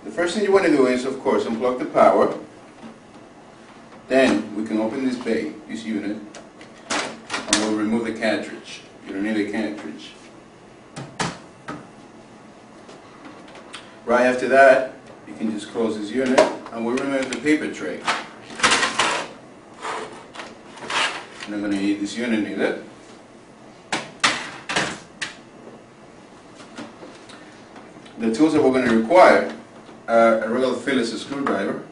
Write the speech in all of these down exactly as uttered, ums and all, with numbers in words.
The first thing you want to do is, of course, unplug the power. Then we can open this bay, this unit, and we'll remove the cartridge. You don't need a cartridge. Right after that, you can just close this unit, and we'll remove the paper tray. I'm not going to need this unit either. The tools that we're going to require are a regular Phillips screwdriver,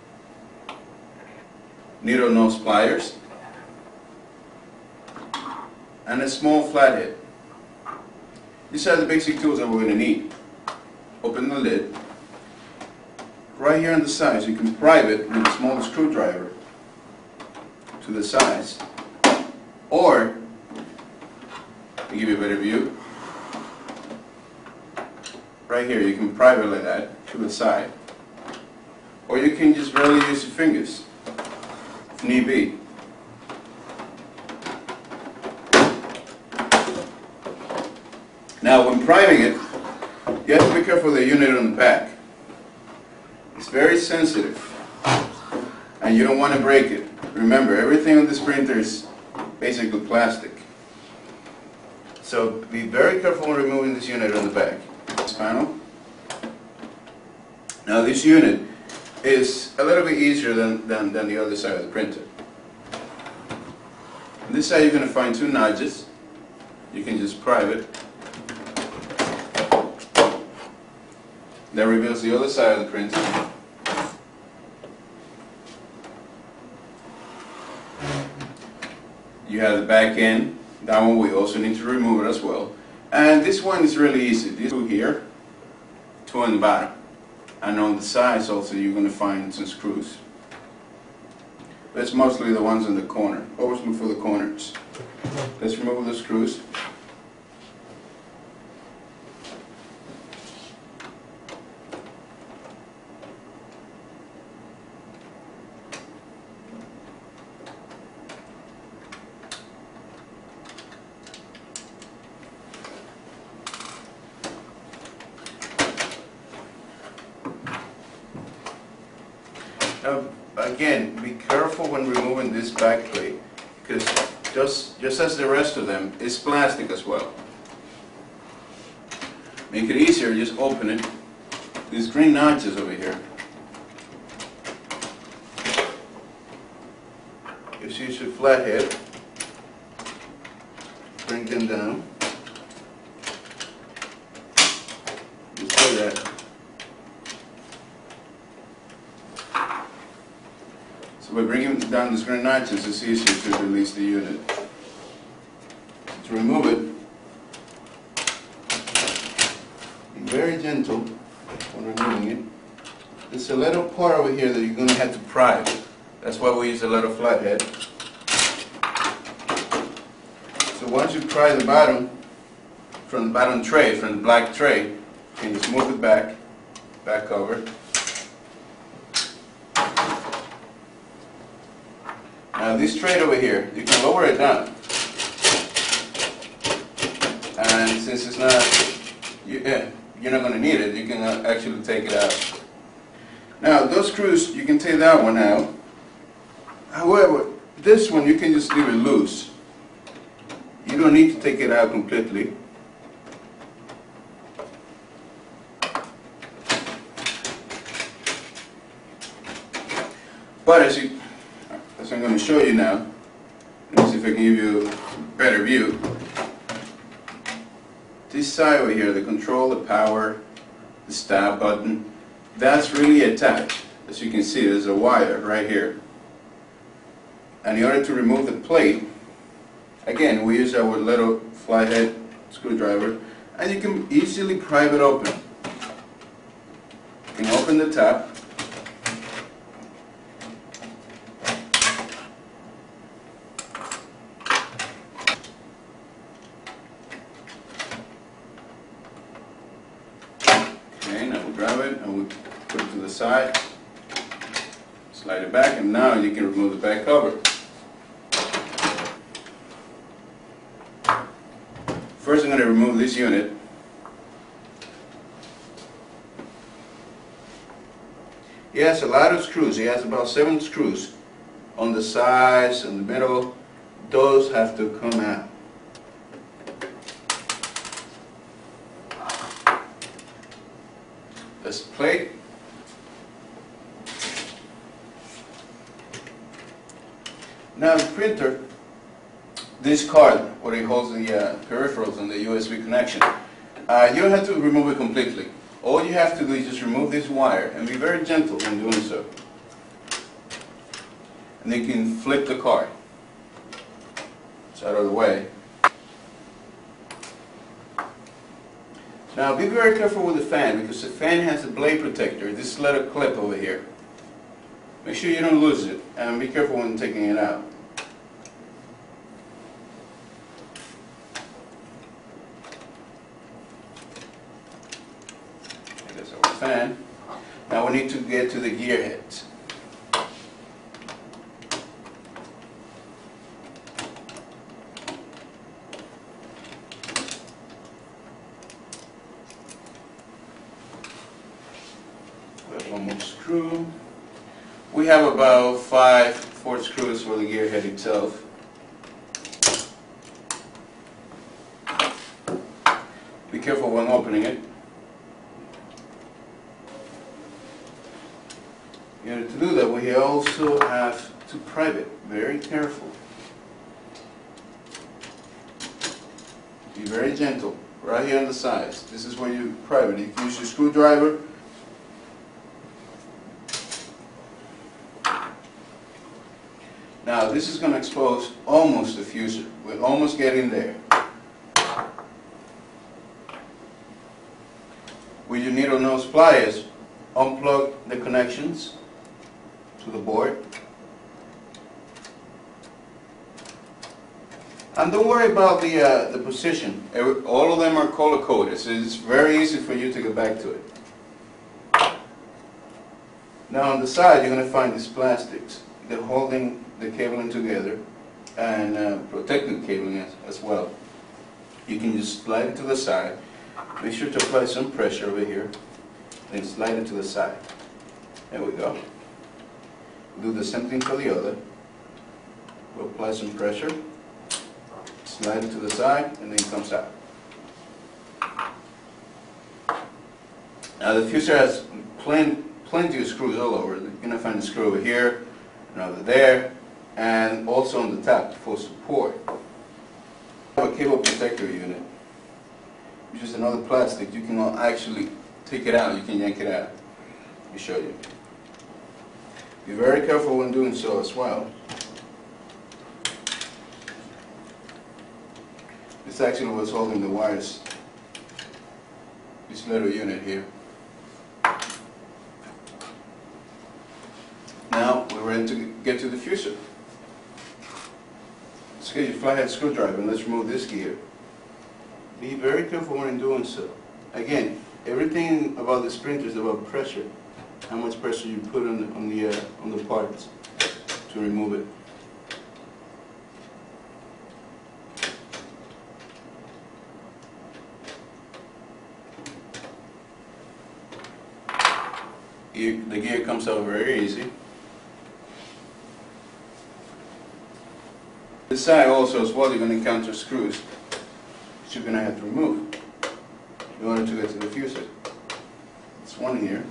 needle nose pliers, and a small flathead. These are the basic tools that we're going to need. Open the lid. Right here on the sides, you can pry it with a small screwdriver to the sides, or, to give you a better view, right here you can pry it like that to the side, or you can just barely use your fingers if need be. Now when priming it, you have to be careful of the unit on the back. It's very sensitive and you don't want to break it. Remember, everything on this printer is basically plastic. So be very careful when removing this unit on the back. This panel. Now this unit is a little bit easier than, than, than the other side of the printer. On this side you're going to find two notches. You can just pry it. That reveals the other side of the printer. You have the back end. That one we also need to remove it as well. And this one is really easy. These two here, two on the bottom. And on the sides also you're going to find some screws. That's mostly the ones in the corner. Always look for the corners. Let's remove the screws. Now, again, be careful when removing this back plate, because just, just as the rest of them, it's plastic as well. Make it easier, just open it. These green notches over here. Just use your flathead. Bring them down. Just like that. So by bringing down these green notches, it's easier to release the unit. To remove it, be very gentle when removing it. There's a little part over here that you're going to have to pry. That's why we use a little flathead. So once you pry the bottom, from the bottom tray, from the black tray, you can just move it back, back over. Now this tray over here, you can lower it down. And since it's not, you, eh, you're not going to need it, you can uh, actually take it out. Now those screws, you can take that one out. However, this one you can just leave it loose. You don't need to take it out completely. But as you As I'm going to show you now, let me see if I can give you a better view. This side over here, the control, the power, the stop button, that's really attached. As you can see, there's a wire right here. And in order to remove the plate, again, we use our little flathead screwdriver, and you can easily pry it open. You can open the top. Okay, now we grab it and we put it to the side, slide it back, and now you can remove the back cover. First I'm going to remove this unit. He has a lot of screws. He has about seven screws on the sides, in the middle. Those have to come out. This plate. Now the printer, this card, where it holds the uh, peripherals and the U S B connection, uh, you don't have to remove it completely. All you have to do is just remove this wire and be very gentle when doing so. And then you can flip the card. It's out of the way. Now be very careful with the fan, because the fan has a blade protector, this little clip over here. Make sure you don't lose it, and be careful when taking it out. That's our fan. Now we need to get to the gear heads. One more screw. We have about five, four screws for the gear head itself. Be careful when opening it. In order to do that, we also have to prive it. Very careful. Be very gentle. Right here on the sides. This is where you prive it. You can use your screwdriver. Now this is going to expose almost the fuser. We're almost getting there. With your needle nose pliers, unplug the connections to the board. And don't worry about the, uh, the position. All of them are color coded, so it's very easy for you to get back to it. Now on the side you're going to find these plastics. They're holding the cabling together and uh, protecting the cabling as, as well. You can just slide it to the side. Make sure to apply some pressure over here. Then slide it to the side. There we go. Do the same thing for the other. We'll apply some pressure. Slide it to the side and then it comes out. Now the fuser has plenty, plenty of screws all over. You're going to find a screw over here, another there, and also on the top for support. We have a cable protector unit, which is another plastic. You can actually take it out, you can yank it out. Let me show you. Be very careful when doing so as well. This actually was holding the wires. This little unit here. Now we're ready to get to the fuser. Let's get your flathead screwdriver and let's remove this gear. Be very careful when doing so. Again, everything about this printer is about pressure. How much pressure you put on the, on the, uh, on the parts to remove it. The gear comes out very easy. This side also as well, you're going to encounter screws that you're going to have to remove in order to get to the fuser. It's one here.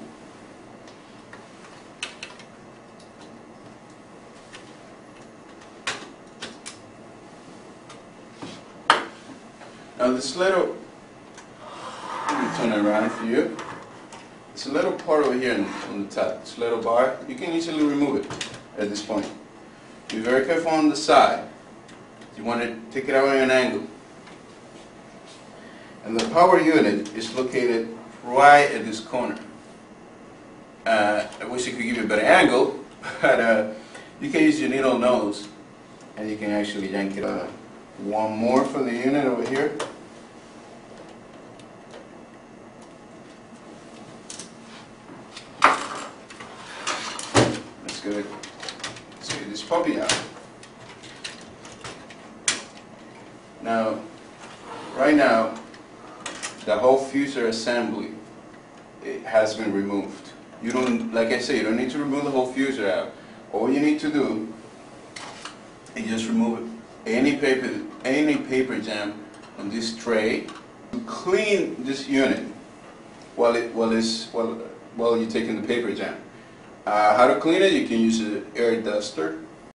Now this little, let me turn it around for you. It's a little part over here on the top, this little bar. You can easily remove it at this point. Be very careful on the side. You want to take it out at an angle. And the power unit is located right at this corner. Uh, I wish I could give you a better angle, but uh, you can use your needle nose and you can actually yank it out. One more for the unit over here. Let's get, it, let's get this puppy out. Now, right now, the whole fuser assembly, it has been removed. You don't, like I say, you don't need to remove the whole fuser out. All you need to do is just remove any paper, any paper jam on this tray. Clean this unit while it while it's while while you're taking the paper jam. Uh, how to clean it? You can use an air duster.